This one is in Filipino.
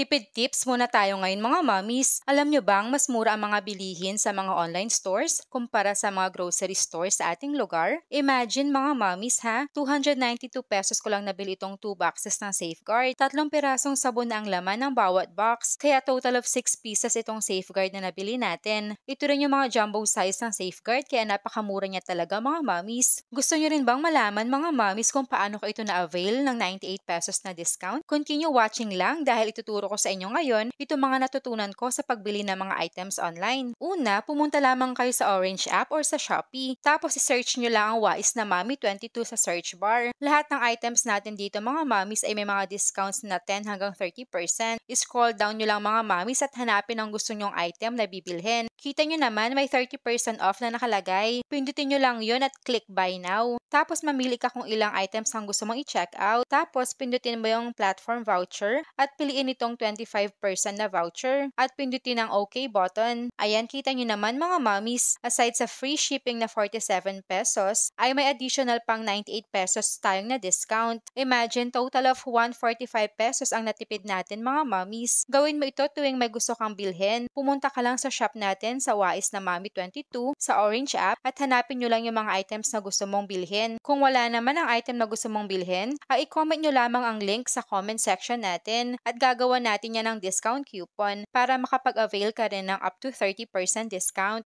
Tipid tips muna tayo ngayon mga mommies. Alam nyo bang mas mura ang mga bilihin sa mga online stores kumpara sa mga grocery stores sa ating lugar? Imagine mga mommies ha, 292 pesos ko lang nabili itong 2 boxes ng Safeguard. 3 pirasong sabon na ang laman ng bawat box, kaya total of 6 pieces itong Safeguard na nabili natin. Ito rin yung mga jumbo size ng Safeguard kaya napakamura niya talaga mga mommies. Gusto nyo rin bang malaman mga mommies kung paano ko ito na-avail ng 98 pesos na discount? Continue watching lang dahil ituturo ko sa inyo ngayon itong mga natutunan ko sa pagbili ng mga items online. Una, pumunta lamang kayo sa Orange app or sa Shopee. Tapos i-search nyo lang ang Wais na Mommy 22 sa search bar. Lahat ng items natin dito mga mommies ay may mga discounts na 10 hanggang 30%. I-scroll down nyo lang mga mommies at hanapin ang gusto nyong item na bibilhin. Kita nyo naman may 30% off na nakalagay. Pindutin nyo lang yon at click buy now. Tapos mamili ka kung ilang items ang gusto mong i-check out. Tapos pindutin mo yung platform voucher at piliin itong 25% na voucher at pindutin ang OK button. Ayan, kita nyo naman mga mommies, aside sa free shipping na 47 pesos, ay may additional pang 98 pesos tayong na discount. Imagine, total of 145 pesos ang natipid natin mga mommies. Gawin mo ito tuwing may gusto kang bilhin. Pumunta ka lang sa shop natin sa Wais na Mommy 22 sa Orange app at hanapin nyo lang yung mga items na gusto mong bilhin. Kung wala naman ang item na gusto mong bilhin, ay i-comment nyo lamang ang link sa comment section natin at gagawa natin yan ng discount coupon para makapag-avail ka rin ng up to 30% discount.